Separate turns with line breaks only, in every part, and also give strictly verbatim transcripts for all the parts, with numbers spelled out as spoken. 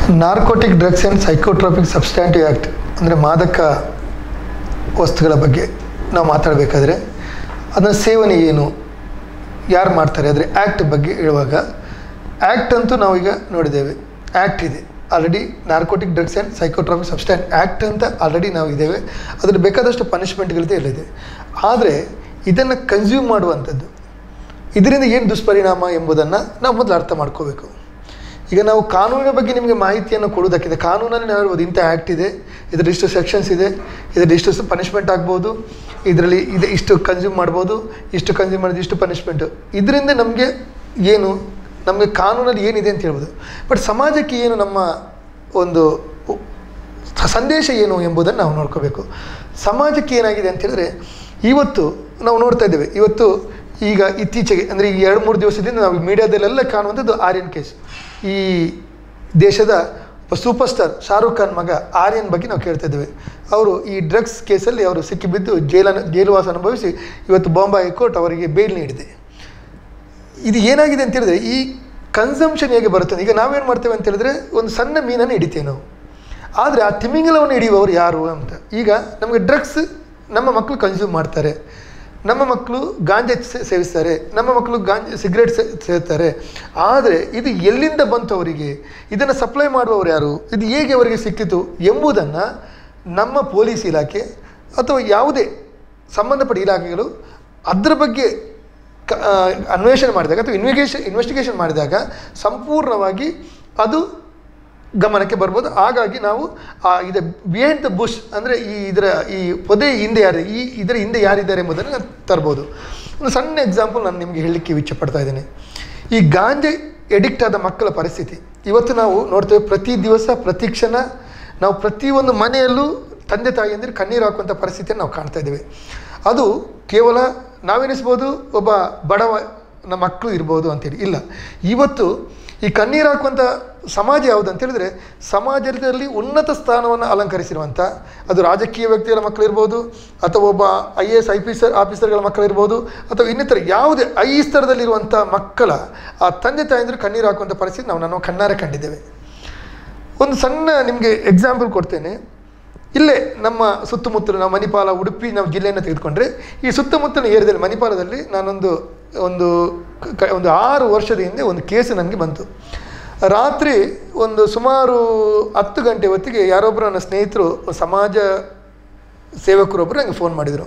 Narcotic drugs and psychotropic substantive act ಅಂದರೆ ಮಾದಕ ವಸ್ತುಗಳ ಬಗ್ಗೆ ನಾವು ಮಾತಾಡಬೇಕಾದ್ರೆ ಅದರ ಸೇವನೆ ಏನು, ಯಾರು ಮಾಡ್ತಾರೆ, ಅದರ ಆ್ಯಕ್ಟ್ ಬಗ್ಗೆ ಹೇಳುವಾಗ ಆ್ಯಕ್ಟ್ ಅಂತೂ ನಾವೀಗ ನೋಡಿದ್ದೇವೆ. ಆ್ಯಕ್ಟ್ ಇದೆ already, narcotic drugs and psychotropic substance act ಅಂತ ಆಲ್ರೆಡಿ ನಾವು ಇದ್ದೇವೆ. ಅದ್ರಲ್ಲಿ ಬೇಕಾದಷ್ಟು ಪನಿಷ್ಮೆಂಟ್ಗಳಿದೆ ಇಲ್ಲಿದೆ. ಆದರೆ ಇದನ್ನು ಕನ್ಸ್ಯೂಮ್ ಮಾಡುವಂಥದ್ದು, ಇದರಿಂದ ಏನು ದುಷ್ಪರಿಣಾಮ ಎಂಬುದನ್ನು ನಾವು ಮೊದಲು ಅರ್ಥ ಮಾಡ್ಕೋಬೇಕು. ಈಗ ನಾವು ಕಾನೂನಿನ ಬಗ್ಗೆ ನಿಮಗೆ ಮಾಹಿತಿಯನ್ನು ಕೊಡೋದಕ್ಕಿದೆ. ಕಾನೂನಲ್ಲಿ ನಾವು ಹೇಳ್ಬೋದು ಇಂಥ ಆ್ಯಕ್ಟ್ ಇದೆ, ಇದರಲ್ಲಿ ಇಷ್ಟು ಸೆಕ್ಷನ್ಸ್ ಇದೆ, ಇದರಲ್ಲಿ ಇಷ್ಟು ಪನಿಷ್ಮೆಂಟ್ ಆಗ್ಬೋದು, ಇದರಲ್ಲಿ ಇದೆ ಇಷ್ಟು ಕನ್ಸ್ಯೂಮ್ ಮಾಡ್ಬೋದು, ಇಷ್ಟು ಕನ್ಸ್ಯೂಮ್ ಮಾಡಿದ್ರೆ ಇಷ್ಟು ಪನಿಷ್ಮೆಂಟು. ಇದರಿಂದ ನಮಗೆ ಏನು, ನಮಗೆ ಕಾನೂನಲ್ಲಿ ಏನಿದೆ ಅಂತ ಹೇಳ್ಬೋದು. ಬಟ್ ಸಮಾಜಕ್ಕೆ ಏನು ನಮ್ಮ ಒಂದು ಸಂದೇಶ ಏನು ಎಂಬುದನ್ನು ನಾವು ನೋಡ್ಕೋಬೇಕು. ಸಮಾಜಕ್ಕೆ ಏನಾಗಿದೆ ಅಂತೇಳಿದ್ರೆ ಇವತ್ತು ನಾವು ನೋಡ್ತಾ ಇದ್ದೇವೆ. ಇವತ್ತು ಈಗ ಇತ್ತೀಚೆಗೆ ಅಂದರೆ ಈ ಎರಡು ಮೂರು ದಿವಸದಿಂದ ನಾವು ಮೀಡಿಯಾದಲ್ಲೆಲ್ಲ ಕಾಣುವಂಥದ್ದು ಆರ್ಯನ್ ಕೇಸ್. ಈ ದೇಶದ ಸೂಪರ್ ಸ್ಟಾರ್ ಶಾರುಖ್ ಖಾನ್ ಮಗ ಆರ್ಯನ್ ಬಗ್ಗೆ ನಾವು ಕೇಳ್ತಾ ಇದ್ದೇವೆ. ಅವರು ಈ ಡ್ರಗ್ಸ್ ಕೇಸಲ್ಲಿ ಅವರು ಸಿಕ್ಕಿಬಿದ್ದು ಜೈಲನ್ನು ಜೈಲುವಾಸ ಅನುಭವಿಸಿ ಇವತ್ತು ಬಾಂಬೆ ಹೈಕೋರ್ಟ್ ಅವರಿಗೆ ಬೇಲ್ ನೀಡಿದೆ. ಇದು ಏನಾಗಿದೆ ಅಂತ ಹೇಳಿದ್ರೆ ಈ ಕನ್ಸಂಪ್ಷನ್ ಹೇಗೆ ಬರುತ್ತೆ. ಈಗ ನಾವೇನು ಮಾಡ್ತೇವೆ ಅಂತ ಹೇಳಿದ್ರೆ ಒಂದು ಸಣ್ಣ ಮೀನನ್ನು ಹಿಡಿತೇವೆ ನಾವು, ಆದರೆ ಆ ತಿಮಿಂಗಲವನ್ನು ಹಿಡಿಯುವವರು ಯಾರು ಅಂತ. ಈಗ ನಮಗೆ ಡ್ರಗ್ಸ್ ನಮ್ಮ ಮಕ್ಕಳು ಕನ್ಸ್ಯೂಮ್ ಮಾಡ್ತಾರೆ, ನಮ್ಮ ಮಕ್ಕಳು ಗಾಂಜಾ ಸೇವಿಸ್ತಾರೆ, ನಮ್ಮ ಮಕ್ಕಳು ಗಾಂಜಾ ಸಿಗರೇಟ್ ಸೇರ್ತಾರೆ. ಆದರೆ ಇದು ಎಲ್ಲಿಂದ ಬಂತು ಅವರಿಗೆ, ಇದನ್ನು ಸಪ್ಲೈ ಮಾಡುವವರು ಯಾರು, ಇದು ಹೇಗೆ ಅವರಿಗೆ ಸಿಕ್ಕಿತು ಎಂಬುದನ್ನು ನಮ್ಮ ಪೊಲೀಸ್ ಇಲಾಖೆ ಅಥವಾ ಯಾವುದೇ ಸಂಬಂಧಪಟ್ಟ ಇಲಾಖೆಗಳು ಅದರ ಬಗ್ಗೆ ಕ ಅನ್ವೇಷಣೆ ಮಾಡಿದಾಗ ಅಥವಾ ಇನ್ವೆಗೇಷನ್ ಇನ್ವೆಸ್ಟಿಗೇಷನ್ ಮಾಡಿದಾಗ ಸಂಪೂರ್ಣವಾಗಿ ಅದು ಗಮನಕ್ಕೆ ಬರ್ಬೋದು. ಹಾಗಾಗಿ ನಾವು ಇದು ಬಿಹೈಂಡ್ ದ ಬುಷ್ ಅಂದರೆ ಈ ಇದರ ಈ ಪೊದೆ ಹಿಂದೆ ಯಾರು, ಈ ಇದರ ಹಿಂದೆ ಯಾರಿದ್ದಾರೆ ಎಂಬುದನ್ನು ನಾನು ತರ್ಬೋದು. ಒಂದು ಸಣ್ಣ ಎಕ್ಸಾಂಪಲ್ ನಾನು ನಿಮಗೆ ಹೇಳಲಿಕ್ಕೆ ಇಚ್ಛೆಪಡ್ತಾ ಇದ್ದೇನೆ. ಈ ಗಾಂಜಾ ಎಡಿಕ್ಟ್ ಆದ ಮಕ್ಕಳ ಪರಿಸ್ಥಿತಿ ಇವತ್ತು ನಾವು ನೋಡ್ತೇವೆ. ಪ್ರತಿ ದಿವಸ ಪ್ರತಿ ಕ್ಷಣ ನಾವು ಪ್ರತಿಯೊಂದು ಮನೆಯಲ್ಲೂ ತಂದೆ ತಾಯಿ ಅಂದರೆ ಕಣ್ಣೀರು ಹಾಕುವಂಥ ಪರಿಸ್ಥಿತಿಯನ್ನು ನಾವು ಕಾಣ್ತಾ ಇದ್ದೇವೆ. ಅದು ಕೇವಲ ನಾವೆನಿಸ್ಬೋದು ಒಬ್ಬ ಬಡವ ನಮ್ಮ ಮಕ್ಕಳು ಇರ್ಬೋದು ಅಂತೇಳಿ, ಇಲ್ಲ. ಇವತ್ತು ಈ ಕಣ್ಣೀರು ಹಾಕುವಂಥ ಸಮಾಜ ಯಾವುದು ಅಂತ ಹೇಳಿದ್ರೆ ಸಮಾಜದಲ್ಲಿ ಉನ್ನತ ಸ್ಥಾನವನ್ನು ಅಲಂಕರಿಸಿರುವಂಥ, ಅದು ರಾಜಕೀಯ ವ್ಯಕ್ತಿಗಳ ಮಕ್ಕಳಿರ್ಬೋದು ಅಥವಾ ಒಬ್ಬ I A S I P S ಆಫೀಸರ್ಗಳ ಮಕ್ಕಳಿರ್ಬೋದು ಅಥವಾ ಇನ್ನಿತರ ಯಾವುದೇ ಐ ಸ್ತರದಲ್ಲಿರುವಂಥ ಮಕ್ಕಳ ಆ ತಂದೆ ತಾಯಂದರು ಕಣ್ಣೀರು ಹಾಕುವಂಥ ಪರಿಸ್ಥಿತಿ ನಾವು ನಾವು ಕಣ್ಣಾರೆ ಕಂಡಿದ್ದೇವೆ. ಒಂದು ಸಣ್ಣ ನಿಮಗೆ ಎಕ್ಸಾಂಪಲ್ ಕೊಡ್ತೇನೆ. ಇಲ್ಲೇ ನಮ್ಮ ಸುತ್ತಮುತ್ತಲು ನಾವು ಮಣಿಪಾಲ, ಉಡುಪಿ ನಾವು ಜಿಲ್ಲೆಯನ್ನು ತೆಗೆದುಕೊಂಡ್ರೆ ಈ ಸುತ್ತಮುತ್ತಲಿನ ಏರಿಯಾದಲ್ಲಿ ಮಣಿಪಾಲದಲ್ಲಿ ನಾನೊಂದು ಒಂದು ಕ ಒಂದು ಆರು ವರ್ಷದ ಹಿಂದೆ ಒಂದು ಕೇಸು ನನಗೆ ಬಂತು. ರಾತ್ರಿ ಒಂದು ಸುಮಾರು ಹತ್ತು ಗಂಟೆ ಹೊತ್ತಿಗೆ ಯಾರೊಬ್ಬರು ನನ್ನ ಸ್ನೇಹಿತರು ಸಮಾಜ ಸೇವಕರೊಬ್ಬರು ನನಗೆ ಫೋನ್ ಮಾಡಿದರು.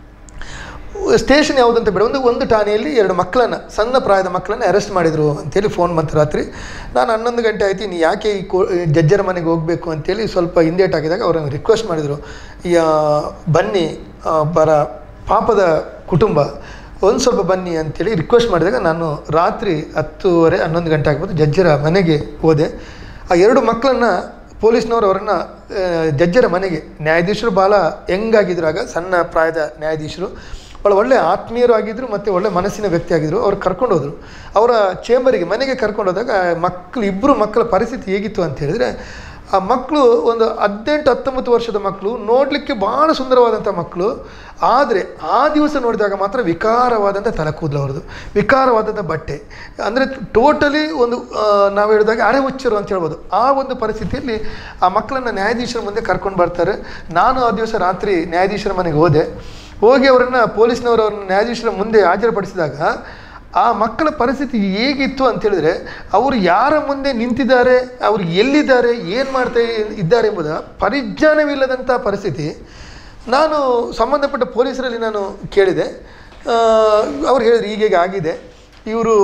ಸ್ಟೇಷನ್ ಯಾವುದಂತ ಬೇಡ, ಒಂದು ಒಂದು ಠಾಣೆಯಲ್ಲಿ ಎರಡು ಮಕ್ಕಳನ್ನು, ಸಣ್ಣ ಪ್ರಾಯದ ಮಕ್ಕಳನ್ನು ಅರೆಸ್ಟ್ ಮಾಡಿದರು ಅಂತೇಳಿ ಫೋನ್ ಬಂತು ರಾತ್ರಿ. ನಾನು ಹನ್ನೊಂದು ಗಂಟೆ ಆಯ್ತು, ನೀ ಯಾಕೆ ಈ ಕೋ ಜಡ್ಜರ ಮನೆಗೆ ಹೋಗಬೇಕು ಅಂತೇಳಿ ಸ್ವಲ್ಪ ಹಿಂದೇಟ್ ಹಾಕಿದಾಗ ಅವ್ರನ್ನ ರಿಕ್ವೆಸ್ಟ್ ಮಾಡಿದರು, ಯಾ ಬನ್ನಿ ಬರ ಪಾಪದ ಕುಟುಂಬ ಒಂದು ಸ್ವಲ್ಪ ಬನ್ನಿ ಅಂತೇಳಿ ರಿಕ್ವೆಸ್ಟ್ ಮಾಡಿದಾಗ ನಾನು ರಾತ್ರಿ ಹತ್ತುವರೆ ಹನ್ನೊಂದು ಗಂಟೆ ಆಗ್ಬೋದು ಜಡ್ಜರ ಮನೆಗೆ ಹೋದೆ. ಆ ಎರಡು ಮಕ್ಕಳನ್ನು ಪೊಲೀಸ್ನವರು ಅವರನ್ನು ಜಡ್ಜರ ಮನೆಗೆ, ನ್ಯಾಯಾಧೀಶರು ಭಾಳ ಯಂಗಾಗಿದ್ರು, ಆಗ ಸಣ್ಣ ಪ್ರಾಯದ ನ್ಯಾಯಾಧೀಶರು, ಭಾಳ ಒಳ್ಳೆ ಆತ್ಮೀಯರು ಆಗಿದ್ದರು ಮತ್ತು ಒಳ್ಳೆ ಮನಸ್ಸಿನ ವ್ಯಕ್ತಿ ಆಗಿದ್ದರು. ಅವ್ರು ಕರ್ಕೊಂಡು ಹೋದರು ಅವರ ಚೇಂಬರಿಗೆ, ಮನೆಗೆ ಕರ್ಕೊಂಡು ಹೋದಾಗ ಮಕ್ಕಳು ಇಬ್ಬರು ಮಕ್ಕಳ ಪರಿಸ್ಥಿತಿ ಹೇಗಿತ್ತು ಅಂತ ಹೇಳಿದರೆ, ಆ ಮಕ್ಕಳು ಒಂದು ಹದಿನೆಂಟು ಹತ್ತೊಂಬತ್ತು ವರ್ಷದ ಮಕ್ಕಳು, ನೋಡಲಿಕ್ಕೆ ಭಾಳ ಸುಂದರವಾದಂಥ ಮಕ್ಕಳು. ಆದರೆ ಆ ದಿವಸ ನೋಡಿದಾಗ ಮಾತ್ರ ವಿಕಾರವಾದಂಥ ತಲೆ ಕೂದಲು ಅವ್ರದ್ದು, ವಿಕಾರವಾದಂಥ ಬಟ್ಟೆ, ಅಂದರೆ ಟೋಟಲಿ ಒಂದು ನಾವು ಹೇಳಿದಾಗ ಅರೆ ಹುಚ್ಚರು ಅಂತ ಹೇಳ್ಬೋದು. ಆ ಒಂದು ಪರಿಸ್ಥಿತಿಯಲ್ಲಿ ಆ ಮಕ್ಕಳನ್ನು ನ್ಯಾಯಾಧೀಶರ ಮುಂದೆ ಕರ್ಕೊಂಡು ಬರ್ತಾರೆ. ನಾನು ಆ ದಿವಸ ರಾತ್ರಿ ನ್ಯಾಯಾಧೀಶರ ಮನೆಗೆ ಹೋದೆ. ಹೋಗಿ ಅವರನ್ನು ಪೊಲೀಸ್ನವರು ಅವ್ರನ್ನ ನ್ಯಾಯಾಧೀಶರ ಮುಂದೆ ಹಾಜರುಪಡಿಸಿದಾಗ ಆ ಮಕ್ಕಳ ಪರಿಸ್ಥಿತಿ ಹೇಗಿತ್ತು ಅಂತೇಳಿದರೆ, ಅವರು ಯಾರ ಮುಂದೆ ನಿಂತಿದ್ದಾರೆ, ಅವರು ಎಲ್ಲಿದ್ದಾರೆ, ಏನು ಮಾಡ್ತಾ ಇದ್ದಾರೆ ಎಂಬುದ ಪರಿಜ್ಞಾನವಿಲ್ಲದಂಥ ಪರಿಸ್ಥಿತಿ. ನಾನು ಸಂಬಂಧಪಟ್ಟ ಪೊಲೀಸರಲ್ಲಿ ನಾನು ಕೇಳಿದೆ. ಅವ್ರು ಹೇಳಿದ್ರು ಹೀಗೆ ಆಗಿದೆ, ಇವರು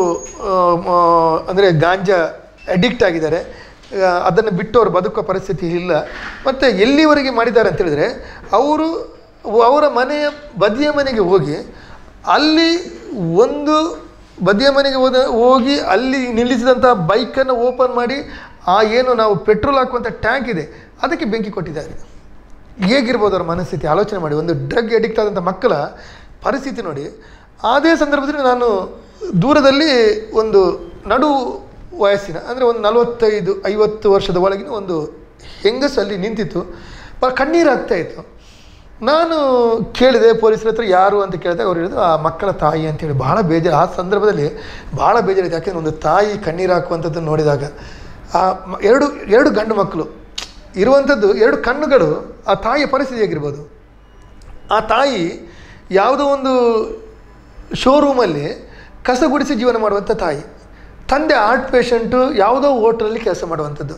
ಅಂದರೆ ಗಾಂಜಾ ಅಡಿಕ್ಟ್ ಆಗಿದ್ದಾರೆ, ಅದನ್ನು ಬಿಟ್ಟು ಅವರು ಬದುಕುವ ಪರಿಸ್ಥಿತಿ ಇಲ್ಲ. ಮತ್ತು ಎಲ್ಲಿವರೆಗೆ ಮಾಡಿದ್ದಾರೆ ಅಂತೇಳಿದರೆ, ಅವರು ಅವರ ಮನೆಯ ಬದಿಯ ಮನೆಗೆ ಹೋಗಿ ಅಲ್ಲಿ ಒಂದು ಬದಿಯ ಮನೆಗೆ ಹೋದ ಹೋಗಿ ಅಲ್ಲಿ ನಿಲ್ಲಿಸಿದಂಥ ಬೈಕನ್ನು ಓಪನ್ ಮಾಡಿ ಆ ಏನು ನಾವು ಪೆಟ್ರೋಲ್ ಹಾಕುವಂಥ ಟ್ಯಾಂಕ್ ಇದೆ ಅದಕ್ಕೆ ಬೆಂಕಿ ಕೊಟ್ಟಿದ್ದಾರೆ. ಹೇಗಿರ್ಬೋದು ಅವರ ಮನಸ್ಥಿತಿ ಆಲೋಚನೆ ಮಾಡಿ. ಒಂದು ಡ್ರಗ್ ಅಡಿಕ್ಟ್ ಆದಂಥ ಮಕ್ಕಳ ಪರಿಸ್ಥಿತಿ ನೋಡಿ. ಅದೇ ಸಂದರ್ಭದಲ್ಲಿ ನಾನು ದೂರದಲ್ಲಿ ಒಂದು ನಡು ವಯಸ್ಸಿನ ಅಂದರೆ ಒಂದು ನಲವತ್ತೈದು ಐವತ್ತು ವರ್ಷದ ಒಳಗಿನ ಒಂದು ಹೆಂಗಸು ಅಲ್ಲಿ ನಿಂತಿತ್ತು, ಭಾಳ ಕಣ್ಣೀರು ಆಗ್ತಾಯಿತ್ತು. ನಾನು ಕೇಳಿದೆ ಪೊಲೀಸರ ಹತ್ರ ಯಾರು ಅಂತ ಕೇಳಿದಾಗ ಅವ್ರು ಹೇಳಿದ್ರು ಆ ಮಕ್ಕಳ ತಾಯಿ ಅಂತೇಳಿ. ಭಾಳ ಬೇಜಾರು ಆ ಸಂದರ್ಭದಲ್ಲಿ, ಭಾಳ ಬೇಜಾರಿತ್ತು. ಯಾಕೆಂದರೆ ಒಂದು ತಾಯಿ ಕಣ್ಣೀರು ಹಾಕುವಂಥದ್ದನ್ನು ನೋಡಿದಾಗ ಆ ಎರಡು ಎರಡು ಗಂಡು ಮಕ್ಕಳು ಇರುವಂಥದ್ದು, ಎರಡು ಕಣ್ಣುಗಳು. ಆ ತಾಯಿಯ ಪರಿಸ್ಥಿತಿ ಹೇಗಿರ್ಬೋದು? ಆ ತಾಯಿ ಯಾವುದೋ ಒಂದು ಶೋರೂಮಲ್ಲಿ ಕಸ ಗುಡಿಸಿ ಜೀವನ ಮಾಡುವಂಥ ತಾಯಿ, ತಂದೆ ಆರ್ಟ್ ಪೇಷಂಟು ಯಾವುದೋ ಹೋಟ್ಲಲ್ಲಿ ಕೆಲಸ ಮಾಡುವಂಥದ್ದು,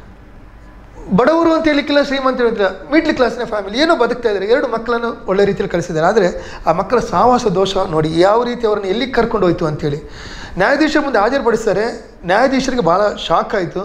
ಬಡವರು ಅಂತ ಹೇಳಿಕ್ಕಿಲ್ಲ, ಶ್ರೀಮಂತ ಹೇಳಿಲ್ಲ, ಮಿಡ್ಲ್ ಕ್ಲಾಸ್ನ ಫ್ಯಾಮಿಲಿ, ಏನೋ ಬದುಕ್ತಾ ಇದ್ದಾರೆ. ಎರಡು ಮಕ್ಕಳನ್ನು ಒಳ್ಳೆ ರೀತಿಯಲ್ಲಿ ಕಳಿಸಿದ್ದಾರೆ. ಆದರೆ ಆ ಮಕ್ಕಳ ಸಾಹಸ ದೋಷ ನೋಡಿ ಯಾವ ರೀತಿ ಅವರನ್ನು ಎಲ್ಲಿಗೆ ಕರ್ಕೊಂಡು ಹೋಯಿತು ಅಂಥೇಳಿ ನ್ಯಾಯಾಧೀಶರ ಮುಂದೆ ಹಾಜರುಪಡಿಸ್ತಾರೆ. ನ್ಯಾಯಾಧೀಶರಿಗೆ ಭಾಳ ಶಾಕ್ ಆಯಿತು.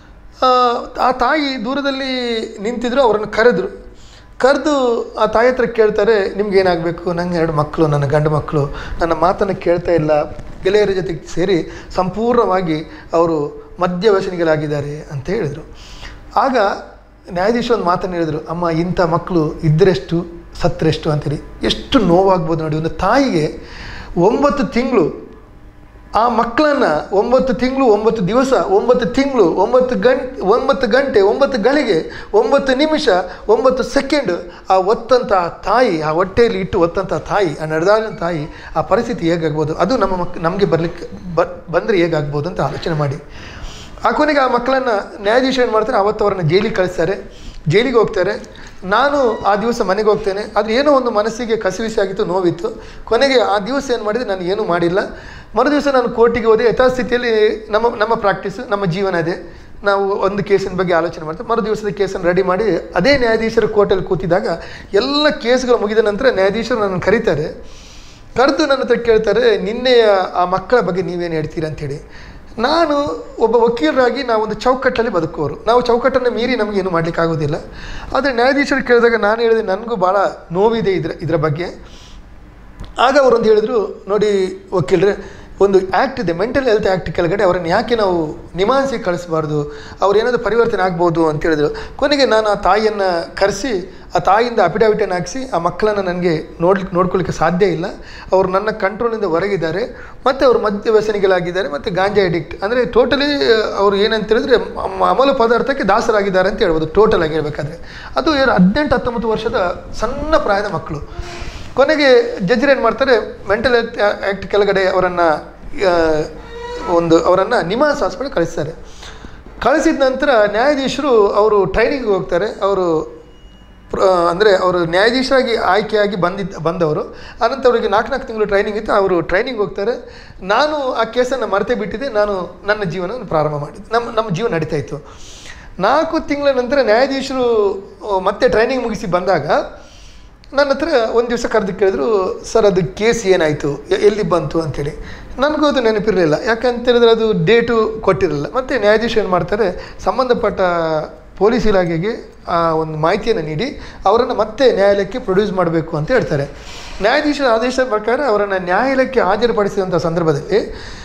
ಆ ತಾಯಿ ದೂರದಲ್ಲಿ ನಿಂತಿದ್ರು, ಅವರನ್ನು ಕರೆದ್ರು. ಕರೆದು ಆ ತಾಯಿ ಹತ್ರ ಕೇಳ್ತಾರೆ, ನಿಮ್ಗೇನಾಗಬೇಕು? ನನಗೆ ಎರಡು ಮಕ್ಕಳು, ನನ್ನ ಗಂಡು ಮಕ್ಕಳು ನನ್ನ ಮಾತನ್ನು ಕೇಳ್ತಾ ಇಲ್ಲ, ಗೆಳೆಯರ ಜೊತೆಗೆ ಸೇರಿ ಸಂಪೂರ್ಣವಾಗಿ ಅವರು ಮದ್ಯವ್ಯಸನಿಗಳಾಗಿದ್ದಾರೆ ಅಂತ ಹೇಳಿದರು. ಆಗ ನ್ಯಾಯಾಧೀಶ ಒಂದು ಮಾತನ್ನು ಹೇಳಿದರು, ಅಮ್ಮ ಇಂಥ ಮಕ್ಕಳು ಇದ್ದರೆಷ್ಟು ಸತ್ತರೆಷ್ಟು ಅಂತೇಳಿ. ಎಷ್ಟು ನೋವಾಗ್ಬೋದು ನೋಡಿ. ಒಂದು ತಾಯಿಗೆ ಒಂಬತ್ತು ತಿಂಗಳು ಆ ಮಕ್ಕಳನ್ನು ಒಂಬತ್ತು ತಿಂಗಳು ಒಂಬತ್ತು ದಿವಸ ಒಂಬತ್ತು ತಿಂಗಳು ಒಂಬತ್ತು ಗಂಟೆ ಒಂಬತ್ತು ಗಂಟೆ ಒಂಬತ್ತು ಗಳಿಗೆ ಒಂಬತ್ತು ನಿಮಿಷ ಒಂಬತ್ತು ಸೆಕೆಂಡ್ ಆ ಒತ್ತಂಥ ತಾಯಿ, ಆ ಹೊಟ್ಟೆಯಲ್ಲಿ ಇಟ್ಟು ಒತ್ತಂಥ ತಾಯಿ, ಆ ನಡೆದಾಡಿನ ತಾಯಿ, ಆ ಪರಿಸ್ಥಿತಿ ಹೇಗಾಗ್ಬೋದು? ಅದು ನಮ್ಮ ಮಕ್ ನಮಗೆ ಬರಲಿಕ್ಕೆ ಬ ಬಂದರೆ ಹೇಗಾಗ್ಬೋದು ಅಂತ ಆಲೋಚನೆ ಮಾಡಿ. ಆ ಕೊನೆಗೆ ಆ ಮಕ್ಕಳನ್ನು ನ್ಯಾಯಾಧೀಶ ಏನು ಮಾಡ್ತಾರೆ, ಆವತ್ತು ಅವರನ್ನು ಜೈಲಿಗೆ ಕಳಿಸ್ತಾರೆ. ಜೈಲಿಗೆ ಹೋಗ್ತಾರೆ. ನಾನು ಆ ದಿವಸ ಮನೆಗೆ ಹೋಗ್ತೇನೆ. ಅದು ಏನೋ ಒಂದು ಮನಸ್ಸಿಗೆ ಕಸಿವಿಸಿ ಆಗಿತ್ತು, ನೋವಿತ್ತು. ಕೊನೆಗೆ ಆ ದಿವಸ ಏನು ಮಾಡಿದೆ, ನಾನು ಏನೂ ಮಾಡಿಲ್ಲ. ಮರು ದಿವಸ ನಾನು ಕೋರ್ಟಿಗೆ ಹೋದೆ. ಯಥಾಸ್ಥಿತಿಯಲ್ಲಿ ನಮ್ಮ ನಮ್ಮ ಪ್ರಾಕ್ಟೀಸು, ನಮ್ಮ ಜೀವನ ಅದೇ. ನಾವು ಒಂದು ಕೇಸಿನ ಬಗ್ಗೆ ಆಲೋಚನೆ ಮಾಡ್ತೇವೆ. ಮರು ದಿವಸದ ಕೇಸನ್ನು ರೆಡಿ ಮಾಡಿ ಅದೇ ನ್ಯಾಯಾಧೀಶರ ಕೋರ್ಟಲ್ಲಿ ಕೂತಿದ್ದಾಗ ಎಲ್ಲ ಕೇಸ್ಗಳು ಮುಗಿದ ನಂತರ ನ್ಯಾಯಾಧೀಶರು ನನ್ನನ್ನು ಕರೀತಾರೆ. ಕರೆದು ನನ್ನ ಹತ್ರ ಕೇಳ್ತಾರೆ, ನಿನ್ನೆಯ ಆ ಮಕ್ಕಳ ಬಗ್ಗೆ ನೀವೇನು ಹೇಳ್ತೀರಾ ಅಂಥೇಳಿ. ನಾನು ಒಬ್ಬ ವಕೀಲರಾಗಿ ನಾವೊಂದು ಚೌಕಟ್ಟಲ್ಲಿ ಬದುಕುವವರು. ನಾವು ಚೌಕಟ್ಟನ್ನು ಮೀರಿ ನಮಗೇನು ಮಾಡಲಿಕ್ಕಾಗೋದಿಲ್ಲ. ಆದರೆ ನ್ಯಾಯಾಧೀಶರು ಕೇಳಿದಾಗ ನಾನು ಹೇಳಿದೆ, ನನಗೂ ಭಾಳ ನೋವಿದೆ ಇದರ ಇದರ ಬಗ್ಗೆ. ಆಗ ಅವರೊಂದು ಹೇಳಿದರು, ನೋಡಿ ವಕೀಲರೇ, ಒಂದು ಆ್ಯಕ್ಟ್ ಇದೆ, ಮೆಂಟಲ್ ಹೆಲ್ತ್ ಆ್ಯಕ್ಟ್ ಕೆಳಗಡೆ ಅವರನ್ನು ಯಾಕೆ ನಾವು ನಿಮಾನ್ಸಿ ಕಳಿಸಬಾರ್ದು, ಅವ್ರು ಏನಾದರೂ ಪರಿವರ್ತನೆ ಆಗ್ಬೋದು ಅಂತ ಹೇಳಿದ್ರು. ಕೊನೆಗೆ ನಾನು ಆ ತಾಯಿಯನ್ನು ಕರೆಸಿ ಆ ತಾಯಿಯಿಂದ ಅಫಿಡವಿಟನ್ನು ಹಾಕಿಸಿ, ಆ ಮಕ್ಕಳನ್ನು ನನಗೆ ನೋಡ್ಲಿಕ್ಕೆ ನೋಡ್ಕೊಳ್ಳಿಕ್ಕೆ ಸಾಧ್ಯ ಇಲ್ಲ, ಅವರು ನನ್ನ ಕಂಟ್ರೋಲಿಂದ ಹೊರಗಿದ್ದಾರೆ, ಮತ್ತು ಅವರು ಮದ್ಯ ವ್ಯಸನಿಗಳಾಗಿದ್ದಾರೆ, ಮತ್ತು ಗಾಂಜಾ ಎಡಿಕ್ಟ್, ಅಂದರೆ ಟೋಟಲಿ ಅವರು ಏನಂತ ಹೇಳಿದ್ರೆ ಅಮಲು ಪದಾರ್ಥಕ್ಕೆ ದಾಸರಾಗಿದ್ದಾರೆ ಅಂತ ಹೇಳ್ಬೋದು. ಟೋಟಲ್ ಆಗಿ ಹೇಳ್ಬೇಕಾದ್ರೆ ಅದು ಏನು ಹದಿನೆಂಟು ಹತ್ತೊಂಬತ್ತು ವರ್ಷದ ಸಣ್ಣ ಪ್ರಾಯದ ಮಕ್ಕಳು. ಕೊನೆಗೆ ಜಡ್ಜರು ಏನು ಮಾಡ್ತಾರೆ, ಮೆಂಟಲ್ ಹೆಲ್ತ್ ಆ್ಯಕ್ಟ್ ಕೆಳಗಡೆ ಅವರನ್ನು ಒಂದು ಅವರನ್ನು ನಿಮಾನ್ಸ್ ಹಾಸ್ಪಿಟಲ್ ಕಳಿಸ್ತಾರೆ. ಕಳಿಸಿದ ನಂತರ ನ್ಯಾಯಾಧೀಶರು ಅವರು ಟ್ರೈನಿಂಗ್ಗೆ ಹೋಗ್ತಾರೆ. ಅವರು ಅಂದರೆ ಅವರು ನ್ಯಾಯಾಧೀಶರಾಗಿ ಆಯ್ಕೆಯಾಗಿ ಬಂದಿದ್ದ ಬಂದವರು. ಆನಂತರ ಅವರಿಗೆ ನಾಲ್ಕು ನಾಲ್ಕು ತಿಂಗಳು ಟ್ರೈನಿಂಗ್ ಇತ್ತು. ಅವರು ಟ್ರೈನಿಂಗ್ ಹೋಗ್ತಾರೆ. ನಾನು ಆ ಕೇಸನ್ನು ಮರೆತೇ ಬಿಟ್ಟಿದ್ದೆ. ನಾನು ನನ್ನ ಜೀವನವನ್ನು ಪ್ರಾರಂಭ ಮಾಡಿದ್ದೆ. ನಮ್ಮ ನಮ್ಮ ಜೀವನ ನಡೀತಾ ಇತ್ತು. ನಾಲ್ಕು ತಿಂಗಳ ನಂತರ ನ್ಯಾಯಾಧೀಶರು ಮತ್ತೆ ಟ್ರೈನಿಂಗ್ ಮುಗಿಸಿ ಬಂದಾಗ ನನ್ನ ಹತ್ರ ಒಂದು ದಿವಸ ಕರೆದು ಕೇಳಿದ್ರು, ಸರ್ ಅದು ಕೇಸ್ ಏನಾಯಿತು, ಎಲ್ಲಿ ಬಂತು ಅಂಥೇಳಿ. ನನಗೂ ಅದು ನೆನಪಿರಲಿಲ್ಲ. ಯಾಕಂತೇಳಿದ್ರೆ ಅದು ಡೇಟು ಕೊಟ್ಟಿರಲಿಲ್ಲ. ಮತ್ತು ನ್ಯಾಯಾಧೀಶ ಏನು ಮಾಡ್ತಾರೆ, ಸಂಬಂಧಪಟ್ಟ ಪೊಲೀಸ್ ಇಲಾಖೆಗೆ ಆ ಒಂದು ಮಾಹಿತಿಯನ್ನು ನೀಡಿ ಅವರನ್ನು ಮತ್ತೆ ನ್ಯಾಯಾಲಯಕ್ಕೆ ಪ್ರೊಡ್ಯೂಸ್ ಮಾಡಬೇಕು ಅಂತ ಹೇಳ್ತಾರೆ. ನ್ಯಾಯಾಧೀಶರ ಆದೇಶದ ಪ್ರಕಾರ ಅವರನ್ನು ನ್ಯಾಯಾಲಯಕ್ಕೆ ಹಾಜರುಪಡಿಸಿದಂಥ ಸಂದರ್ಭದಲ್ಲಿ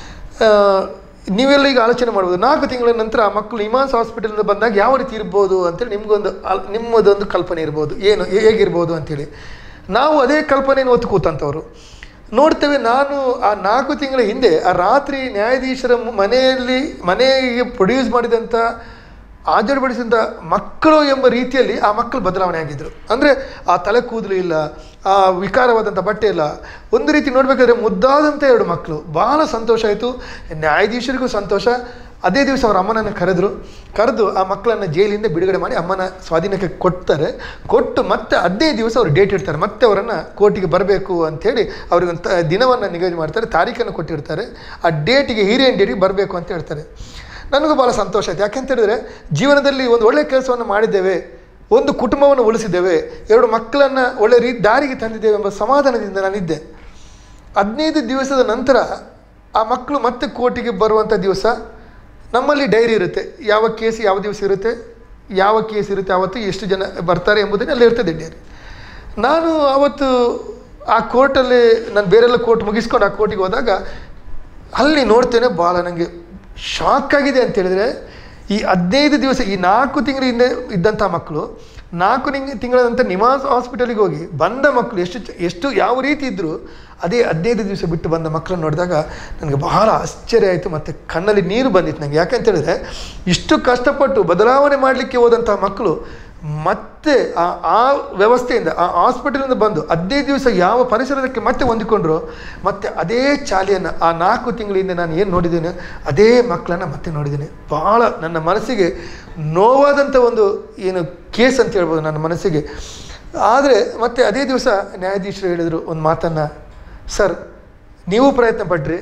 ನೀವೆಲ್ಲ ಈಗ ಆಲೋಚನೆ ಮಾಡ್ಬೋದು, ನಾಲ್ಕು ತಿಂಗಳ ನಂತರ ಆ ಮಕ್ಕಳು ಇಮಾನ್ಸ್ ಹಾಸ್ಪಿಟಲಿಂದ ಬಂದಾಗ ಯಾವ ರೀತಿ ಇರ್ಬೋದು ಅಂತೇಳಿ ನಿಮಗೊಂದು ನಿಮ್ಮದೊಂದು ಕಲ್ಪನೆ ಇರ್ಬೋದು, ಏನು ಹೇಗಿರ್ಬೋದು ಅಂಥೇಳಿ. ನಾವು ಅದೇ ಕಲ್ಪನೆಯನ್ನು ಹೊತ್ತು ಕೂತಂಥವ್ರು ನೋಡ್ತೇವೆ. ನಾನು ಆ ನಾಲ್ಕು ತಿಂಗಳ ಹಿಂದೆ ಆ ರಾತ್ರಿ ನ್ಯಾಯಾಧೀಶರ ಮನೆಯಲ್ಲಿ ಮನೆಗೆ ಪ್ರೊಡ್ಯೂಸ್ ಮಾಡಿದಂಥ ಹಾಜರುಪಡಿಸಿದಂಥ ಮಕ್ಕಳು ಎಂಬ ರೀತಿಯಲ್ಲಿ ಆ ಮಕ್ಕಳು ಬದಲಾವಣೆ ಆಗಿದ್ದರು. ಅಂದರೆ ಆ ತಲೆ ಕೂದಲು ಇಲ್ಲ, ಆ ವಿಕಾರವಾದಂಥ ಬಟ್ಟೆ ಇಲ್ಲ, ಒಂದು ರೀತಿ ನೋಡಬೇಕಾದ್ರೆ ಮುದ್ದಾದಂಥ ಎರಡು ಮಕ್ಕಳು. ಭಾಳ ಸಂತೋಷ ಆಯಿತು, ನ್ಯಾಯಾಧೀಶರಿಗೂ ಸಂತೋಷ. ಅದೇ ದಿವಸ ಅವರ ಅಮ್ಮನನ್ನು ಕರೆದರು. ಕರೆದು ಆ ಮಕ್ಕಳನ್ನು ಜೈಲಿಂದ ಬಿಡುಗಡೆ ಮಾಡಿ ಅಮ್ಮನ ಸ್ವಾಧೀನಕ್ಕೆ ಕೊಡ್ತಾರೆ. ಕೊಟ್ಟು ಮತ್ತೆ ಅದೇ ದಿವಸ ಅವರು ಡೇಟ್ ಇಡ್ತಾರೆ, ಮತ್ತೆ ಅವರನ್ನು ಕೋರ್ಟಿಗೆ ಬರಬೇಕು ಅಂಥೇಳಿ ಅವ್ರಿಗೊಂದು ತ ದಿನವನ್ನು ನಿಗದಿ ಮಾಡ್ತಾರೆ, ತಾರೀಖನ್ನು ಕೊಟ್ಟಿರ್ತಾರೆ. ಆ ಡೇಟಿಗೆ ಹೀರಿಯನ್ ಡೇಟಿಗೆ ಬರಬೇಕು ಅಂತ ಹೇಳ್ತಾರೆ. ನನಗೂ ಭಾಳ ಸಂತೋಷ ಆಯಿತು. ಯಾಕೆಂತ ಹೇಳಿದ್ರೆ ಜೀವನದಲ್ಲಿ ಒಂದು ಒಳ್ಳೆಯ ಕೆಲಸವನ್ನು ಮಾಡಿದ್ದೇವೆ, ಒಂದು ಕುಟುಂಬವನ್ನು ಉಳಿಸಿದ್ದೇವೆ, ಎರಡು ಮಕ್ಕಳನ್ನು ಒಳ್ಳೆ ರೀತಿ ದಾರಿಗೆ ತಂದಿದ್ದೇವೆ ಎಂಬ ಸಮಾಧಾನದಿಂದ ನಾನಿದ್ದೆ. ಹದಿನೈದು ದಿವಸದ ನಂತರ ಆ ಮಕ್ಕಳು ಮತ್ತೆ ಕೋರ್ಟಿಗೆ ಬರುವಂಥ ದಿವಸ ನಮ್ಮಲ್ಲಿ ಡೈರಿ ಇರುತ್ತೆ, ಯಾವ ಕೇಸ್ ಯಾವ ದಿವಸ ಇರುತ್ತೆ, ಯಾವ ಕೇಸ್ ಇರುತ್ತೆ, ಆವತ್ತು ಎಷ್ಟು ಜನ ಬರ್ತಾರೆ ಎಂಬುದನ್ನು ಅಲ್ಲಿ ಇರ್ತದೆ ಡೈರಿ. ನಾನು ಆವತ್ತು ಆ ಕೋರ್ಟಲ್ಲಿ ನಾನು ಬೇರೆಲ್ಲ ಕೋರ್ಟ್ ಮುಗಿಸ್ಕೊಂಡು ಆ ಕೋರ್ಟಿಗೆ ಹೋದಾಗ ಅಲ್ಲಿ ನೋಡ್ತೇನೆ, ಭಾಳ ನನಗೆ ಶಾಕ್ ಆಗಿದೆ ಅಂತೇಳಿದರೆ, ಈ ಹದಿನೈದು ದಿವಸ ಈ ನಾಲ್ಕು ತಿಂಗಳ ಹಿಂದೆ ಇದ್ದಂಥ ಮಕ್ಕಳು ನಾಲ್ಕು ತಿಂಗಳ ನಂತರ ನಿಮಾನ್ಸ್ ಹಾಸ್ಪಿಟಲಿಗೆ ಹೋಗಿ ಬಂದ ಮಕ್ಕಳು ಎಷ್ಟು ಎಷ್ಟು ಯಾವ ರೀತಿ ಇದ್ದರು, ಅದೇ ಹದಿನೈದು ದಿವಸ ಬಿಟ್ಟು ಬಂದ ಮಕ್ಕಳನ್ನು ನೋಡಿದಾಗ ನನಗೆ ಬಹಳ ಆಶ್ಚರ್ಯ ಆಯಿತು. ಮತ್ತು ಕಣ್ಣಲ್ಲಿ ನೀರು ಬಂದಿತ್ತು ನನಗೆ. ಯಾಕಂತೇಳಿದ್ರೆ ಇಷ್ಟು ಕಷ್ಟಪಟ್ಟು ಬದಲಾವಣೆ ಮಾಡಲಿಕ್ಕೆ ಹೋದಂಥ ಮಕ್ಕಳು ಮತ್ತೆ ಆ ಆ ವ್ಯವಸ್ಥೆಯಿಂದ ಆ ಹಾಸ್ಪಿಟಲಿಂದ ಬಂದು ಹದಿನೈದು ದಿವಸ ಯಾವ ಪರಿಸರಕ್ಕೆ ಮತ್ತೆ ಹೊಂದಿಕೊಂಡ್ರು, ಮತ್ತೆ ಅದೇ ಚಾಲಿಯನ್ನು ಆ ನಾಲ್ಕು ತಿಂಗಳಿಂದ ನಾನು ಏನು ನೋಡಿದ್ದೇನೆ ಅದೇ ಮಕ್ಕಳನ್ನು ಮತ್ತೆ ನೋಡಿದ್ದೇನೆ. ಭಾಳ ನನ್ನ ಮನಸ್ಸಿಗೆ ನೋವಾದಂಥ ಒಂದು ಏನು ಕೇಸ್ ಅಂತ ಹೇಳ್ಬೋದು ನನ್ನ ಮನಸ್ಸಿಗೆ. ಆದರೆ ಮತ್ತೆ ಅದೇ ದಿವಸ ನ್ಯಾಯಾಧೀಶರು ಹೇಳಿದರು ಒಂದು ಮಾತನ್ನು, ಸರ್ ನೀವು ಪ್ರಯತ್ನ ಪಟ್ರಿ,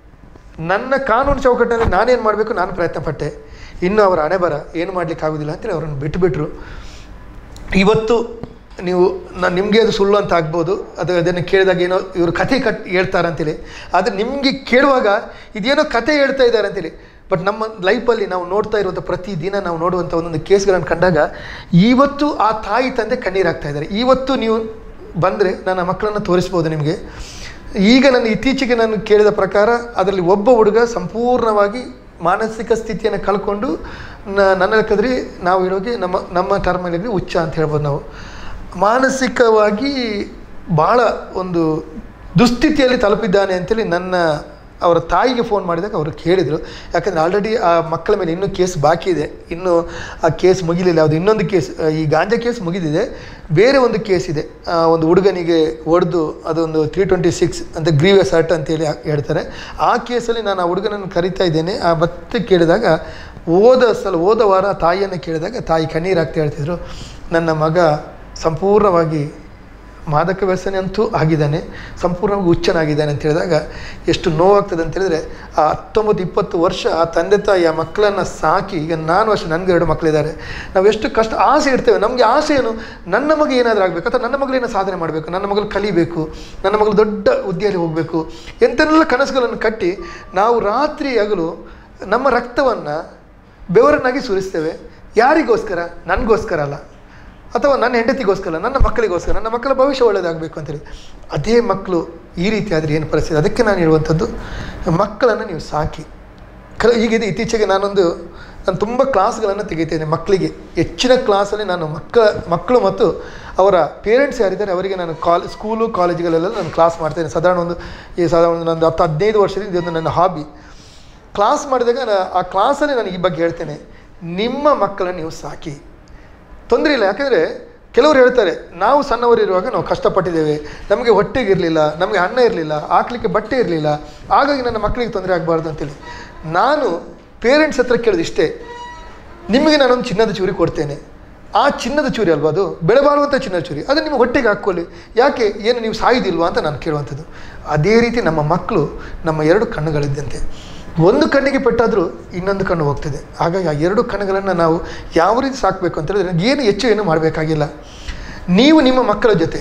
ನನ್ನ ಕಾನೂನು ಚೌಕಟ್ಟಿನಲ್ಲಿ ನಾನೇನು ಮಾಡಬೇಕು ನಾನು ಪ್ರಯತ್ನ ಪಟ್ಟೆ, ಇನ್ನು ಅವರ ಹಣೆ ಬರ ಏನು ಮಾಡಲಿಕ್ಕಾಗೋದಿಲ್ಲ ಅಂತೇಳಿ ಅವರನ್ನು ಬಿಟ್ಟುಬಿಟ್ರು. ಇವತ್ತು ನೀವು ನಾನು ನಿಮಗೆ ಅದು ಸುಳ್ಳು ಅಂತ ಆಗ್ಬೋದು, ಅದು ಅದನ್ನು ಕೇಳಿದಾಗ ಏನೋ ಇವರು ಕಥೆ ಕಟ್ ಹೇಳ್ತಾರೆ ಅಂತೇಳಿ, ಆದರೆ ನಿಮಗೆ ಕೇಳುವಾಗ ಇದೇನೋ ಕಥೆ ಹೇಳ್ತಾ ಇದ್ದಾರೆ ಅಂತೇಳಿ. ಬಟ್ ನಮ್ಮ ಲೈಫಲ್ಲಿ ನಾವು ನೋಡ್ತಾ ಇರುವಂಥ ಪ್ರತಿದಿನ ನಾವು ನೋಡುವಂಥ ಒಂದೊಂದು ಕೇಸ್ಗಳನ್ನು ಕಂಡಾಗ ಇವತ್ತು ಆ ತಾಯಿ ತಂದೆ ಕಣ್ಣೀರಾಗ್ತಾ ಇದ್ದಾರೆ. ಇವತ್ತು ನೀವು ಬಂದರೆ ನನ್ನ ಮಕ್ಕಳನ್ನು ತೋರಿಸ್ಬೋದು ನಿಮಗೆ. ಈಗ ನನ್ನ ಇತ್ತೀಚೆಗೆ ನಾನು ಕೇಳಿದ ಪ್ರಕಾರ ಅದರಲ್ಲಿ ಒಬ್ಬ ಹುಡುಗ ಸಂಪೂರ್ಣವಾಗಿ ಮಾನಸಿಕ ಸ್ಥಿತಿಯನ್ನು ಕಳ್ಕೊಂಡು ನನ್ನ ಲೆಕ್ಕದಲ್ಲಿ ನಾವು ಹೇಳೋಗಿ ನಮ್ಮ ನಮ್ಮ ಟರ್ಮಲ್ಲಿ ಹುಚ್ಚ ಅಂತ ಹೇಳ್ಬೋದು. ನಾವು ಮಾನಸಿಕವಾಗಿ ಭಾಳ ಒಂದು ದುಸ್ಥಿತಿಯಲ್ಲಿ ತಲುಪಿದ್ದಾನೆ ಅಂತೇಳಿ ನನ್ನ ಅವರ ತಾಯಿಗೆ ಫೋನ್ ಮಾಡಿದಾಗ ಅವರು ಕೇಳಿದರು. ಯಾಕಂದರೆ ಆಲ್ರೆಡಿ ಆ ಮಕ್ಕಳ ಮೇಲೆ ಇನ್ನೂ ಕೇಸ್ ಬಾಕಿ ಇದೆ, ಇನ್ನೂ ಆ ಕೇಸ್ ಮುಗಿಲಿಲ್ಲ. ಅದು ಇನ್ನೊಂದು ಕೇಸ್, ಈ ಗಾಂಜಾ ಕೇಸ್ ಮುಗಿದಿದೆ, ಬೇರೆ ಒಂದು ಕೇಸ್ ಇದೆ. ಒಂದು ಹುಡುಗನಿಗೆ ಹೊಡೆದು ಅದೊಂದು ತ್ರೀ ಟ್ವೆಂಟಿ ಸಿಕ್ಸ್ ಅಂತ ಗ್ರೀವಿಯಸ್ ಹರ್ಟ್ ಅಂತೇಳಿ ಹೇಳ್ತಾರೆ. ಆ ಕೇಸಲ್ಲಿ ನಾನು ಆ ಹುಡುಗನನ್ನು ಕರಿತಾ ಇದ್ದೇನೆ. ಆ ಮತ್ತೆ ಕೇಳಿದಾಗ ಹೋದ ಸಲ ಹೋದ ವಾರ ತಾಯಿಯನ್ನು ಕೇಳಿದಾಗ ತಾಯಿ ಕಣ್ಣೀರಾಗ್ತಾ ಹೇಳ್ತಿದ್ರು, ನನ್ನ ಮಗ ಸಂಪೂರ್ಣವಾಗಿ ಮಾದಕ ವ್ಯಸನೆ ಅಂತೂ ಆಗಿದ್ದಾನೆ, ಸಂಪೂರ್ಣವಾಗಿ ಹುಚ್ಚನಾಗಿದ್ದಾನೆ ಅಂತ ಹೇಳಿದಾಗ ಎಷ್ಟು ನೋವಾಗ್ತದೆ ಅಂತ ಹೇಳಿದ್ರೆ, ಆ ಹತ್ತೊಂಬತ್ತು ಇಪ್ಪತ್ತು ವರ್ಷ ಆ ತಂದೆ ತಾಯಿ ಆ ಮಕ್ಕಳನ್ನು ಸಾಕಿ, ಈಗ ನಾನು ಅಷ್ಟೇ, ನನಗೆ ಎರಡು ಮಕ್ಕಳಿದ್ದಾರೆ, ನಾವು ಎಷ್ಟು ಕಷ್ಟ ಆಸೆ ಇರ್ತೇವೆ. ನಮಗೆ ಆಸೆ ಏನು, ನನ್ನ ಮಗ ಏನಾದರೂ ಆಗಬೇಕು, ಅಥವಾ ನನ್ನ ಮಗಳೇನೋ ಸಾಧನೆ ಮಾಡಬೇಕು, ನನ್ನ ಮಗಳು ಕಲಿಬೇಕು, ನನ್ನ ಮಗಳು ದೊಡ್ಡ ಹುದ್ದೆಯಲ್ಲಿ ಹೋಗಬೇಕು, ಎಂತೆಲ್ಲ ಕನಸುಗಳನ್ನು ಕಟ್ಟಿ ನಾವು ರಾತ್ರಿ ಹಗಲು ನಮ್ಮ ರಕ್ತವನ್ನು ಬೆವರನ್ನಾಗಿ ಸುರಿಸ್ತೇವೆ. ಯಾರಿಗೋಸ್ಕರ? ನನಗೋಸ್ಕರ ಅಲ್ಲ, ಅಥವಾ ನನ್ನ ಹೆಂಡತಿಗೋಸ್ಕರ, ನನ್ನ ಮಕ್ಕಳಿಗೋಸ್ಕರ, ನನ್ನ ಮಕ್ಕಳ ಭವಿಷ್ಯ ಒಳ್ಳೆಯದಾಗಬೇಕು ಅಂತೇಳಿ. ಅದೇ ಮಕ್ಕಳು ಈ ರೀತಿ ಆದರೆ ಏನು ಪರಿಸ್ಥಿತಿ? ಅದಕ್ಕೆ ನಾನು ಹೇಳುವಂಥದ್ದು, ಮಕ್ಕಳನ್ನು ನೀವು ಸಾಕಿ. ಕ ಹೀಗಿದೆ. ಇತ್ತೀಚೆಗೆ ನಾನೊಂದು ನಾನು ತುಂಬ ಕ್ಲಾಸ್ಗಳನ್ನು ತೆಗಿತೇನೆ ಮಕ್ಕಳಿಗೆ. ಹೆಚ್ಚಿನ ಕ್ಲಾಸಲ್ಲಿ ನಾನು ಮಕ್ಕಳ ಮಕ್ಕಳು ಮತ್ತು ಅವರ ಪೇರೆಂಟ್ಸ್ ಯಾರಿದ್ದಾರೆ ಅವರಿಗೆ ನಾನು ಕಾಲ್ ಸ್ಕೂಲು ಕಾಲೇಜುಗಳೆಲ್ಲ ನಾನು ಕ್ಲಾಸ್ ಮಾಡ್ತೇನೆ. ಸಾಧಾರಣ ಒಂದು ಈ ಸಾಧಾರಣ ಒಂದು ನಂದು ಹತ್ತು ಹದಿನೈದು ವರ್ಷದಿಂದ ಇದೊಂದು ನನ್ನ ಹಾಬಿ. ಕ್ಲಾಸ್ ಮಾಡಿದಾಗ ಆ ಕ್ಲಾಸಲ್ಲಿ ನಾನು ಈ ಬಗ್ಗೆ ಹೇಳ್ತೇನೆ, ನಿಮ್ಮ ಮಕ್ಕಳನ್ನು ನೀವು ಸಾಕಿ, ತೊಂದರೆ ಇಲ್ಲ. ಯಾಕೆಂದರೆ ಕೆಲವರು ಹೇಳ್ತಾರೆ, ನಾವು ಸಣ್ಣವರಿರುವಾಗ ನಾವು ಕಷ್ಟಪಟ್ಟಿದ್ದೇವೆ, ನಮಗೆ ಹೊಟ್ಟೆಗೆ ಇರಲಿಲ್ಲ, ನಮಗೆ ಅನ್ನ ಇರಲಿಲ್ಲ, ಹಾಕ್ಲಿಕ್ಕೆ ಬಟ್ಟೆ ಇರಲಿಲ್ಲ, ಹಾಗಾಗಿ ನನ್ನ ಮಕ್ಕಳಿಗೆ ತೊಂದರೆ ಆಗಬಾರ್ದು ಅಂತೇಳಿ. ನಾನು ಪೇರೆಂಟ್ಸ್ ಹತ್ರ ಕೇಳೋದು ಇಷ್ಟೇ, ನಿಮಗೆ ನಾನೊಂದು ಚಿನ್ನದ ಚೂರಿ ಕೊಡ್ತೇನೆ, ಆ ಚಿನ್ನದ ಚೂರಿ ಅಲ್ವಾ ಅದು, ಬೆಳೆಬಾರುವಂಥ ಚಿನ್ನದ ಚೂರಿ, ಅದನ್ನು ನಿಮ್ಮ ಹೊಟ್ಟೆಗೆ ಹಾಕ್ಕೊಳ್ಳಿ, ಯಾಕೆ ಏನು ನೀವು ಸಾಯೋದಿಲ್ವಾ ಅಂತ ನಾನು ಕೇಳುವಂಥದ್ದು. ಅದೇ ರೀತಿ ನಮ್ಮ ಮಕ್ಕಳು ನಮ್ಮ ಎರಡು ಕಣ್ಣುಗಳಿದ್ದಂತೆ. ಒಂದು ಕಣ್ಣಿಗೆ ಪೆಟ್ಟಾದರೂ ಇನ್ನೊಂದು ಕಣ್ಣು ಹೋಗ್ತದೆ. ಹಾಗಾಗಿ ಆ ಎರಡು ಕಣ್ಣುಗಳನ್ನು ನಾವು ಯಾವ ರೀತಿ ಸಾಕಬೇಕು ಅಂತ ಹೇಳಿದ್ರೆ ಏನು ಹೆಚ್ಚು ಏನು ಮಾಡಬೇಕಾಗಿಲ್ಲ. ನೀವು ನಿಮ್ಮ ಮಕ್ಕಳ ಜೊತೆ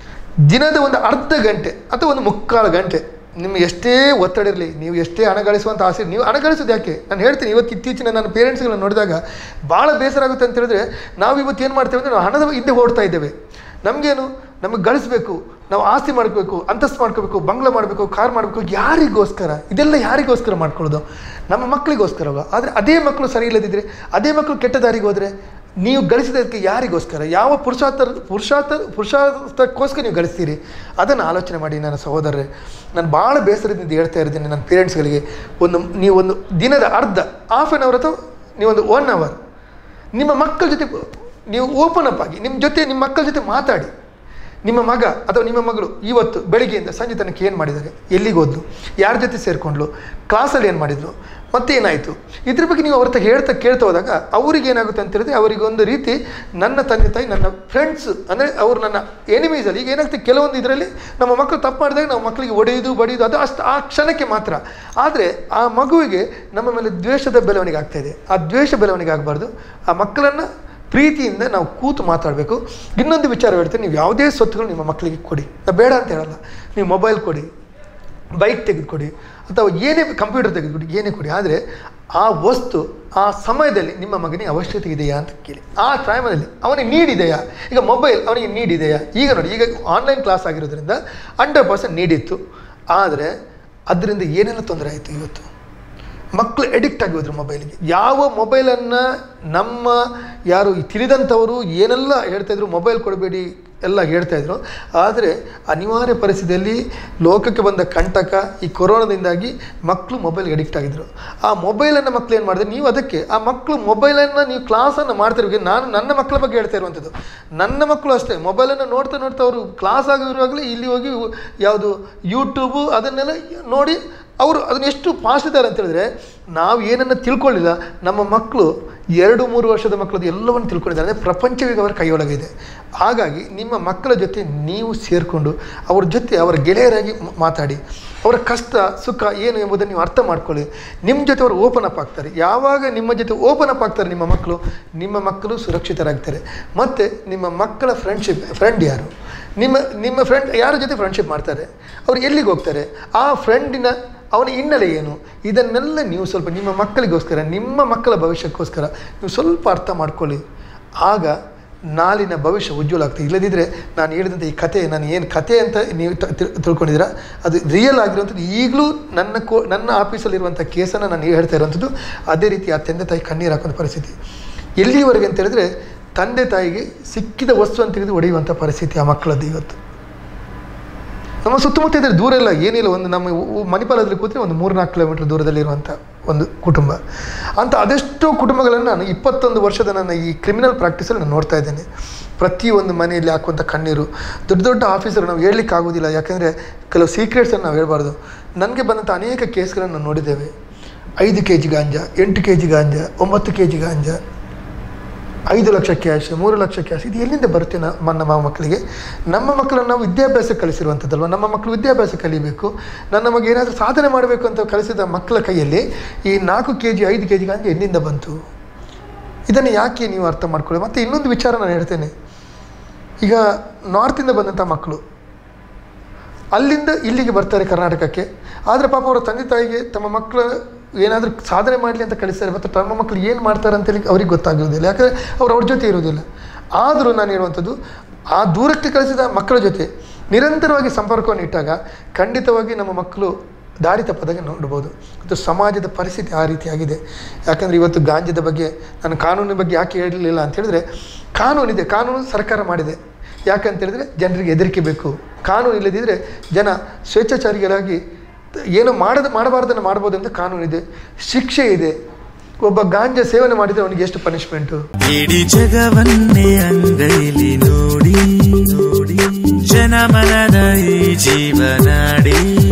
ದಿನದ ಒಂದು ಅರ್ಧ ಗಂಟೆ ಅಥವಾ ಒಂದು ಮುಕ್ಕಾಲು ಗಂಟೆ, ನಿಮಗೆ ಎಷ್ಟೇ ಒತ್ತಡ ಇರಲಿ, ನೀವು ಎಷ್ಟೇ ಹಣ ಗಳಿಸುವಂಥ ಆಸೆ, ನೀವು ಹಣ ಗಳಿಸೋದು ಯಾಕೆ? ನಾನು ಹೇಳ್ತೀನಿ, ಇವತ್ತು ಇತ್ತೀಚಿನ ನನ್ನ ಪೇರೆಂಟ್ಸ್ಗಳನ್ನು ನೋಡಿದಾಗ ಭಾಳ ಬೇಸರ ಆಗುತ್ತೆ ಅಂತ ಹೇಳಿದ್ರೆ, ನಾವು ಇವತ್ತು ಏನು ಮಾಡ್ತೇವೆ ಅಂದರೆ ನಾವು ಹಣದ ಹಿಂದೆ ಓಡ್ತಾ ಇದ್ದೇವೆ. ನಮಗೇನು, ನಮಗೆ ಗಳಿಸ್ಬೇಕು, ನಾವು ಆಸ್ತಿ ಮಾಡ್ಕೋಬೇಕು, ಅಂತಸ್ತು ಮಾಡ್ಕೋಬೇಕು, ಬಂಗ್ಲೆ ಮಾಡಬೇಕು, ಕಾರ್ ಮಾಡಬೇಕು, ಯಾರಿಗೋಸ್ಕರ? ಇದೆಲ್ಲ ಯಾರಿಗೋಸ್ಕರ ಮಾಡ್ಕೊಳ್ಳೋದು? ನಮ್ಮ ಮಕ್ಕಳಿಗೋಸ್ಕರವ. ಆದರೆ ಅದೇ ಮಕ್ಕಳು ಸರಿ ಇಲ್ಲದಿದ್ದರೆ, ಅದೇ ಮಕ್ಕಳು ಕೆಟ್ಟ ದಾರಿಗೆ ಹೋದರೆ, ನೀವು ಗಳಿಸಿದಕ್ಕೆ ಯಾರಿಗೋಸ್ಕರ? ಯಾವ ಪುರುಷಾರ್ಥ ಪುರುಷಾರ್ಥ ಪುರುಷಾರ್ಥಕ್ಕೋಸ್ಕರ ನೀವು ಗಳಿಸ್ತೀರಿ? ಅದನ್ನು ಆಲೋಚನೆ ಮಾಡಿ ನನ್ನ ಸಹೋದರರೇ. ನಾನು ಭಾಳ ಬೇಸರದಿಂದ ಹೇಳ್ತಾ ಇರ್ತೀನಿ ನನ್ನ ಪೇರೆಂಟ್ಸ್ಗಳಿಗೆ, ಒಂದು ನೀವು ಒಂದು ದಿನದ ಅರ್ಧ ಹಾಫ್ ಆನ್ ಅವರ್ ಅಥವಾ ನೀವೊಂದು ಒನ್ ಅವರ್ ನಿಮ್ಮ ಮಕ್ಕಳ ಜೊತೆ ನೀವು ಓಪನ್ ಅಪ್ ಆಗಿ ನಿಮ್ಮ ಜೊತೆ ನಿಮ್ಮ ಮಕ್ಕಳ ಜೊತೆ ಮಾತಾಡಿ. ನಿಮ್ಮ ಮಗ ಅಥವಾ ನಿಮ್ಮ ಮಗಳು ಇವತ್ತು ಬೆಳಗ್ಗೆಯಿಂದ ಸಂಜೆ ತನಕ ಏನು ಮಾಡಿದ್ದಾರೆ, ಎಲ್ಲಿಗೆ ಹೋದ್ಲು, ಯಾರ ಜೊತೆ ಸೇರಿಕೊಂಡ್ಲು, ಕ್ಲಾಸಲ್ಲಿ ಏನು ಮಾಡಿದ್ರು, ಮತ್ತೇನಾಯಿತು, ಇದ್ರ ಬಗ್ಗೆ ನೀವು ಅವ್ರ ಹತ್ರ ಹೇಳ್ತಾ ಕೇಳ್ತಾ ಹೋದಾಗ ಅವ್ರಿಗೆ ಏನಾಗುತ್ತೆ ಅಂತ ಹೇಳಿದ್ರೆ, ಅವರಿಗೊಂದು ರೀತಿ ನನ್ನ ತಂದೆ ತಾಯಿ ನನ್ನ ಫ್ರೆಂಡ್ಸ್ ಅಂದರೆ ಅವರು ನನ್ನ ಎನಿಮೀಸಲ್ಲಿ. ಈಗ ಏನಾಗ್ತದೆ, ಕೆಲವೊಂದು ಇದರಲ್ಲಿ ನಮ್ಮ ಮಕ್ಕಳು ತಪ್ಪು ಮಾಡಿದಾಗ ನಾವು ಮಕ್ಕಳಿಗೆ ಹೊಡೆಯೋದು ಬಡಿಯೋದು ಅದು ಅಷ್ಟು ಆ ಕ್ಷಣಕ್ಕೆ ಮಾತ್ರ. ಆದರೆ ಆ ಮಗುವಿಗೆ ನಮ್ಮ ಮೇಲೆ ದ್ವೇಷದ ಬೆಳವಣಿಗೆ ಆಗ್ತಾಯಿದೆ. ಆ ದ್ವೇಷ ಬೆಳವಣಿಗೆ ಆಗಬಾರ್ದು. ಆ ಮಕ್ಕಳನ್ನು ಪ್ರೀತಿಯಿಂದ ನಾವು ಕೂತು ಮಾತಾಡಬೇಕು. ಇನ್ನೊಂದು ವಿಚಾರ ಹೇಳ್ತೇನೆ, ನೀವು ಯಾವುದೇ ಸ್ವತ್ತುಗಳು ನಿಮ್ಮ ಮಕ್ಕಳಿಗೆ ಕೊಡಿ, ನಾವು ಬೇಡ ಅಂತ ಹೇಳಲ್ಲ. ನೀವು ಮೊಬೈಲ್ ಕೊಡಿ, ಬೈಕ್ ತೆಗೆದುಕೊಡಿ, ಅಥವಾ ಏನೇ ಕಂಪ್ಯೂಟರ್ ತೆಗೆದುಕೊಡಿ, ಏನೇ ಕೊಡಿ. ಆದರೆ ಆ ವಸ್ತು ಆ ಸಮಯದಲ್ಲಿ ನಿಮ್ಮ ಮಗನಿಗೆ ಅವಶ್ಯಕತೆ ಇದೆಯಾ ಅಂತ ಕೇಳಿ. ಆ ಟೈಮಲ್ಲಿ ಅವನಿಗೆ ನೀಡಿದೆಯಾ? ಈಗ ಮೊಬೈಲ್ ಅವನಿಗೆ ನೀಡಿದೆಯಾ? ಈಗ ನೋಡಿ, ಈಗ ಆನ್ಲೈನ್ ಕ್ಲಾಸ್ ಆಗಿರೋದ್ರಿಂದ ಹಂಡ್ರೆಡ್ ಪರ್ಸೆಂಟ್ ನೀಡಿತ್ತು. ಆದರೆ ಅದರಿಂದ ಏನೆಲ್ಲ ತೊಂದರೆ ಆಯಿತು. ಇವತ್ತು ಮಕ್ಕಳು ಎಡಿಕ್ಟ್ ಆಗಿ ಹೋದ್ರು ಮೊಬೈಲಿಗೆ. ಯಾವ ಮೊಬೈಲನ್ನು ನಮ್ಮ ಯಾರು ತಿಳಿದಂಥವರು ಏನೆಲ್ಲ ಹೇಳ್ತಾಯಿದ್ರು, ಮೊಬೈಲ್ ಕೊಡಬೇಡಿ, ಎಲ್ಲ ಹೇಳ್ತಾಯಿದ್ರು. ಆದರೆ ಅನಿವಾರ್ಯ ಪರಿಸ್ಥಿತಿಯಲ್ಲಿ ಲೋಕಕ್ಕೆ ಬಂದ ಕಂಟಕ ಈ ಕೊರೋನಾದಿಂದಾಗಿ ಮಕ್ಕಳು ಮೊಬೈಲ್ಗೆ ಅಡಿಕ್ಟ್ ಆಗಿದ್ದರು. ಆ ಮೊಬೈಲನ್ನು ಮಕ್ಕಳು ಏನು ಮಾಡಿದ್ರೆ, ನೀವು ಅದಕ್ಕೆ ಆ ಮಕ್ಕಳು ಮೊಬೈಲನ್ನು ನೀವು ಕ್ಲಾಸನ್ನು ಮಾಡ್ತಿರ್ಬೇಕು. ನಾನು ನನ್ನ ಮಕ್ಕಳ ಬಗ್ಗೆ ಹೇಳ್ತಾ ಇರುವಂಥದ್ದು, ನನ್ನ ಮಕ್ಕಳು ಅಷ್ಟೇ ಮೊಬೈಲನ್ನು ನೋಡ್ತಾ ನೋಡ್ತಾ ಅವರು ಕ್ಲಾಸ್ ಆಗಿರುವಾಗಲೇ ಇಲ್ಲಿ ಹೋಗಿ ಯಾವುದು ಯೂಟ್ಯೂಬು ಅದನ್ನೆಲ್ಲ ನೋಡಿ ಅವರು ಅದನ್ನ ಎಷ್ಟು ಫಾಸ್ಟ್ ಇದ್ದಾರೆ ಅಂತ ಹೇಳಿದ್ರೆ, ನಾವು ಏನನ್ನು ತಿಳ್ಕೊಳ್ಳಿಲ್ಲ, ನಮ್ಮ ಮಕ್ಕಳು ಎರಡು ಮೂರು ವರ್ಷದ ಮಕ್ಕಳದ್ದು ಎಲ್ಲವನ್ನು ತಿಳ್ಕೊಂಡಿದ್ದಾರೆ. ಅಂದರೆ ಪ್ರಪಂಚವೀಗ ಅವರ ಕೈಯೊಳಗಿದೆ. ಹಾಗಾಗಿ ನಿಮ್ಮ ಮಕ್ಕಳ ಜೊತೆ ನೀವು ಸೇರಿಕೊಂಡು ಅವ್ರ ಜೊತೆ ಅವರ ಗೆಳೆಯರಾಗಿ ಮಾತಾಡಿ, ಅವರ ಕಷ್ಟ ಸುಖ ಏನು ಎಂಬುದನ್ನು ನೀವು ಅರ್ಥ ಮಾಡ್ಕೊಳ್ಳಿ. ನಿಮ್ಮ ಜೊತೆ ಅವರು ಓಪನ್ ಅಪ್ ಆಗ್ತಾರೆ. ಯಾವಾಗ ನಿಮ್ಮ ಜೊತೆ ಓಪನ್ ಅಪ್ ಆಗ್ತಾರೆ ನಿಮ್ಮ ಮಕ್ಕಳು, ನಿಮ್ಮ ಮಕ್ಕಳು ಸುರಕ್ಷಿತರಾಗ್ತಾರೆ. ಮತ್ತು ನಿಮ್ಮ ಮಕ್ಕಳ ಫ್ರೆಂಡ್ಶಿಪ್ ಫ್ರೆಂಡ್ ಯಾರು, ನಿಮ್ಮ ನಿಮ್ಮ ಫ್ರೆಂಡ್ ಯಾರ ಜೊತೆ ಫ್ರೆಂಡ್ಶಿಪ್ ಮಾಡ್ತಾರೆ, ಅವ್ರು ಎಲ್ಲಿಗೆ ಹೋಗ್ತಾರೆ, ಆ ಫ್ರೆಂಡಿನ ಅವನ ಹಿನ್ನೆಲೆ ಏನು, ಇದನ್ನೆಲ್ಲ ನೀವು ಸ್ವಲ್ಪ ನಿಮ್ಮ ಮಕ್ಕಳಿಗೋಸ್ಕರ, ನಿಮ್ಮ ಮಕ್ಕಳ ಭವಿಷ್ಯಕ್ಕೋಸ್ಕರ ನೀವು ಸ್ವಲ್ಪ ಅರ್ಥ ಮಾಡ್ಕೊಳ್ಳಿ. ಆಗ ನಾಳಿನ ಭವಿಷ್ಯ ಉಜ್ವಲ ಆಗ್ತದೆ. ಇಲ್ಲದಿದ್ದರೆ ನಾನು ಹೇಳಿದಂಥ ಈ ಕತೆ, ನಾನು ಏನು ಕತೆ ಅಂತ ನೀವು ತಿಳ್ಕೊಂಡಿದ್ದೀರಾ, ಅದು ರಿಯಲ್ ಆಗಿರುವಂಥದ್ದು. ಈಗಲೂ ನನ್ನ ಕೋ ನನ್ನ ಆಫೀಸಲ್ಲಿರುವಂಥ ಕೇಸನ್ನು ನಾನು ಹೇಳ್ತಾ ಇರುವಂಥದ್ದು ಅದೇ ರೀತಿ. ಆ ತಂದೆ ತಾಯಿ ಕಣ್ಣೀರು ಹಾಕುವಂಥ ಪರಿಸ್ಥಿತಿ ಎಲ್ಲಿವರೆಗೆ ಅಂತ ಹೇಳಿದ್ರೆ, ತಂದೆ ತಾಯಿಗೆ ಸಿಕ್ಕಿದ ವಸ್ತುವನ್ನು ತೆಗೆದು ಹೊಡೆಯುವಂಥ ಪರಿಸ್ಥಿತಿ ಆ ಮಕ್ಕಳದ್ದು ಇವತ್ತು. ನಮ್ಮ ಸುತ್ತಮುತ್ತ ಇದ್ದರೆ ದೂರ ಇಲ್ಲ, ಏನಿಲ್ಲ, ಒಂದು ನಮ್ಮ ಮಣಿಪಾಲದಲ್ಲಿ ಕೂತ್ರೆ ಒಂದು ಮೂರು ನಾಲ್ಕು ಕಿಲೋಮೀಟರ್ ದೂರದಲ್ಲಿರುವಂಥ ಒಂದು ಕುಟುಂಬ. ಅಂತ ಅದೆಷ್ಟೋ ಕುಟುಂಬಗಳನ್ನು ನಾನು ಇಪ್ಪತ್ತೊಂದು ವರ್ಷದ ನನ್ನ ಈ ಕ್ರಿಮಿನಲ್ ಪ್ರಾಕ್ಟೀಸಲ್ಲಿ ನಾನು ನೋಡ್ತಾ ಇದ್ದೇನೆ. ಪ್ರತಿಯೊಂದು ಮನೆಯಲ್ಲಿ ಹಾಕುವಂಥ ಕಣ್ಣೀರು. ದೊಡ್ಡ ದೊಡ್ಡ ಆಫೀಸರು ನಾವು ಹೇಳಲಿಕ್ಕೆ ಆಗೋದಿಲ್ಲ, ಯಾಕೆಂದರೆ ಕೆಲವು ಸೀಕ್ರೆಟ್ಸನ್ನು ನಾವು ಹೇಳ್ಬಾರ್ದು. ನನಗೆ ಬಂದಂಥ ಅನೇಕ ಕೇಸ್ಗಳನ್ನು ನಾವು ನೋಡಿದ್ದೇವೆ. ಐದು ಕೆ ಜಿ ಗಾಂಜಾ, ಎಂಟು ಕೆ ಜಿ ಗಾಂಜಾ, ಒಂಬತ್ತು ಕೆ ಜಿ ಗಾಂಜಾ, ಐದು ಲಕ್ಷ ಕ್ಯಾಶ್, ಮೂರು ಲಕ್ಷ ಕ್ಯಾಶ್. ಇದು ಎಲ್ಲಿಂದ ಬರುತ್ತೆ ನಮ್ಮ ನಮ್ಮ ಮಕ್ಕಳಿಗೆ? ನಮ್ಮ ಮಕ್ಕಳನ್ನು ನಾವು ವಿದ್ಯಾಭ್ಯಾಸ ಕಲಿಸಿರುವಂಥದ್ದಲ್ವ. ನಮ್ಮ ಮಕ್ಕಳು ವಿದ್ಯಾಭ್ಯಾಸ ಕಲಿಬೇಕು, ನನ್ನ ಮಗ ಏನಾದರೂ ಸಾಧನೆ ಮಾಡಬೇಕು ಅಂತ ಕಲಿಸಿದ ಮಕ್ಕಳ ಕೈಯಲ್ಲಿ ಈ ನಾಲ್ಕು ಕೆ ಜಿ ಐದು ಕೆ ಜಿ ಗಾಂಜಾ ಎಲ್ಲಿಂದ ಬಂತು? ಇದನ್ನು ಯಾಕೆ ನೀವು ಅರ್ಥ ಮಾಡ್ಕೊಳ್ಳಿ. ಮತ್ತು ಇನ್ನೊಂದು ವಿಚಾರ ನಾನು ಹೇಳ್ತೇನೆ. ಈಗ ನಾರ್ತಿಂದ ಬಂದಂಥ ಮಕ್ಕಳು ಅಲ್ಲಿಂದ ಇಲ್ಲಿಗೆ ಬರ್ತಾರೆ ಕರ್ನಾಟಕಕ್ಕೆ. ಆದರೆ ಪಾಪ ಅವರ ತಂದೆ ತಾಯಿಗೆ ತಮ್ಮ ಮಕ್ಕಳ ಏನಾದರೂ ಸಾಧನೆ ಮಾಡಲಿ ಅಂತ ಕಳಿಸ್ತಾರೆ. ಮತ್ತು ತಮ್ಮ ಮಕ್ಕಳು ಏನು ಮಾಡ್ತಾರೆ ಅಂತೇಳಿ ಅವ್ರಿಗೆ ಗೊತ್ತಾಗಿರೋದಿಲ್ಲ, ಯಾಕಂದರೆ ಅವ್ರು ಅವ್ರ ಜೊತೆ ಇರೋದಿಲ್ಲ. ಆದರೂ ನಾನು ಹೇಳುವಂಥದ್ದು, ಆ ದೂರಕ್ಕೆ ಕಳಿಸಿದ ಮಕ್ಕಳ ಜೊತೆ ನಿರಂತರವಾಗಿ ಸಂಪರ್ಕವನ್ನು ಇಟ್ಟಾಗ ಖಂಡಿತವಾಗಿ ನಮ್ಮ ಮಕ್ಕಳು ದಾರಿ ತಪ್ಪದಾಗ ನೋಡ್ಬೋದು. ಮತ್ತು ಸಮಾಜದ ಪರಿಸ್ಥಿತಿ ಆ ರೀತಿಯಾಗಿದೆ. ಯಾಕಂದರೆ ಇವತ್ತು ಗಾಂಜಾದ ಬಗ್ಗೆ ನಾನು ಕಾನೂನಿನ ಬಗ್ಗೆ ಯಾಕೆ ಹೇಳಲಿಲ್ಲ ಅಂತ ಹೇಳಿದ್ರೆ, ಕಾನೂನಿದೆ, ಕಾನೂನು ಸರ್ಕಾರ ಮಾಡಿದೆ. ಯಾಕಂತೇಳಿದರೆ ಜನರಿಗೆ ಹೆದರಿಕೆ ಬೇಕು. ಕಾನೂನು ಇಲ್ಲದಿದ್ದರೆ ಜನ ಸ್ವೇಚ್ಛಾಚಾರಿಗಳಾಗಿ ಏನೋ ಮಾಡದ ಮಾಡಬಾರ್ದನ್ನು ಮಾಡ್ಬೋದು ಅಂತ ಕಾನೂನಿದೆ, ಶಿಕ್ಷೆ ಇದೆ. ಒಬ್ಬ ಗಾಂಜಾ ಸೇವನೆ ಮಾಡಿದರೆ ಅವನಿಗೆ ಎಷ್ಟು ಪನಿಷ್ಮೆಂಟು.
ಇಡೀ ಜಗವನ್ನೇ ಅಂಗೈಲಿ ನೋಡಿ ನೋಡಿ ಜನಮನದ ಈ ಜೀವನಾಡಿ